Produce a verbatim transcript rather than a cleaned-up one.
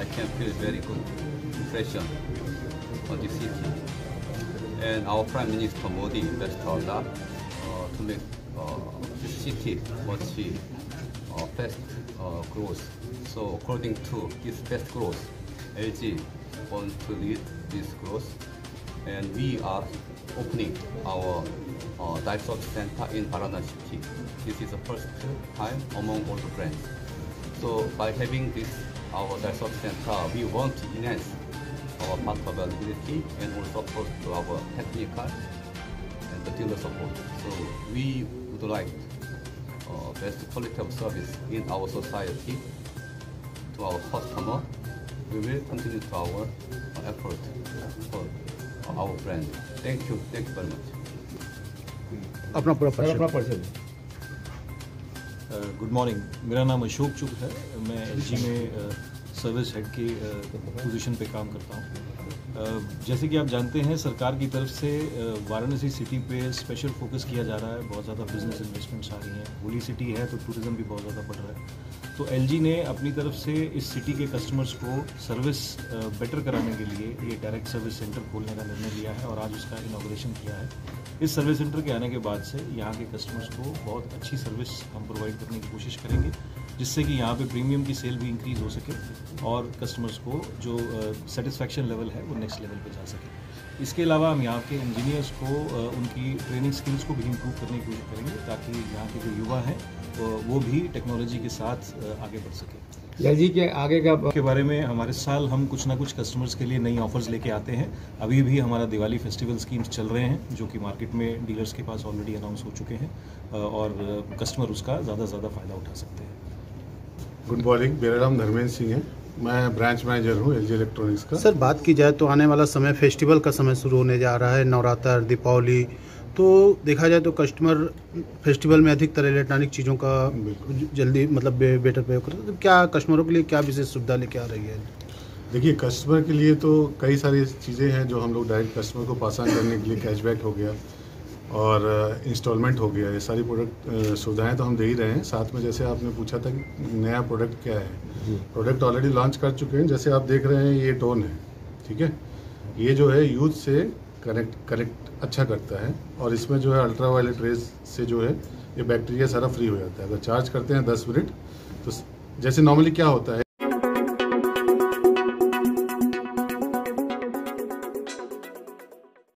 I can feel very good impression on the city. And our Prime Minister Modi invested a lot uh, to make uh, the city much uh, fast uh, growth. So according to this fast growth, L G wants to lead this growth, and we are opening our uh, Dye Service Center in Varanasi. This is the first time among all the brands. So by having this our Dye Service Center, we want to enhance our part availability and also support to our technical and the dealer support. So we would like uh, best quality of service in our society to our customer. We will continue to our uh, effort for uh, our brand. Thank you. Thank you very much. अपना पूरा परिचय। Good morning, मेरा नाम अशोक चुग है। मैं LG में service head की position पे काम करता हूँ। जैसे कि आप जानते हैं, सरकार की तरफ से वाराणसी सिटी पे स्पेशल फोकस किया जा रहा है। बहुत ज़्यादा बिजनेस इन्वेस्टमेंट्स आ रही हैं। होली सिटी है तो टूरिज़्म भी बहुत ज़्यादा बढ़ रहा है। तो एलजी ने अपनी तरफ से इस सिटी के कस्टमर्स को सर्विस बेटर कराने के लिए ये डायरेक्ट सर्विस सेंटर खोलने का निर्णय लिया है और आज उसका इनॉग्रेशन किया है। इस सर्विस सेंटर के आने के बाद से यहाँ के कस्टमर्स को बहुत अच्छी सर्विस हम प्रोवाइड करने की कोशिश करेंगे, जिससे कि यहाँ पे प्रीमियम की सेल भी इंक्रीज़ हो सके और कस्टमर्स को जो सेटिस्फैक्शन लेवल है वो नेक्स्ट लेवल पे जा सके। इसके अलावा हम यहाँ के इंजीनियर्स को uh, उनकी ट्रेनिंग स्किल्स को भी इम्प्रूव करने की कोशिश करेंगे, ताकि यहाँ के जो युवा हैं वो भी टेक्नोलॉजी के साथ uh, आगे बढ़ सके। एलजी के आगे का के बारे में हमारे साल हम कुछ ना कुछ कस्टमर्स के लिए नई ऑफर्स लेके आते हैं। अभी भी हमारा दिवाली फेस्टिवल स्कीम्स चल रहे हैं, जो कि मार्केट में डीलर्स के पास ऑलरेडी अनाउंस हो चुके हैं और कस्टमर उसका ज़्यादा से ज़्यादा फ़ायदा उठा सकते हैं। गुड मॉर्निंग, मेरा नाम धर्मेंद्र सिंह है। मैं ब्रांच मैनेजर हूँ एलजी इलेक्ट्रॉनिक्स का। सर, बात की जाए तो आने वाला समय फेस्टिवल का समय शुरू होने जा रहा है, नवरात्र, दीपावली, तो देखा जाए तो कस्टमर फेस्टिवल में अधिकतर इलेक्ट्रॉनिक चीज़ों का जल्दी मतलब बे, बेटर प्रयोग करते हैं। तो क्या कस्टमरों के लिए क्या विशेष सुविधा लेके आ रही है? देखिए, कस्टमर के लिए तो कई सारी चीज़ें हैं जो हम लोग डायरेक्ट कस्टमर को पास ऑन करने के लिए, कैशबैक हो गया और इंस्टॉलमेंट हो गया, ये सारी प्रोडक्ट सुविधाएं तो हम दे ही रहे हैं। साथ में जैसे आपने पूछा था कि नया प्रोडक्ट क्या है, प्रोडक्ट ऑलरेडी लॉन्च कर चुके हैं। जैसे आप देख रहे हैं, ये टोन है, ठीक है। ये जो है यूथ से कनेक्ट कनेक्ट अच्छा करता है और इसमें जो है अल्ट्रा वायलेट रेज से जो है ये बैक्टीरिया सारा फ्री हो जाता है। अगर चार्ज करते हैं दस मिनट तो जैसे नॉर्मली क्या होता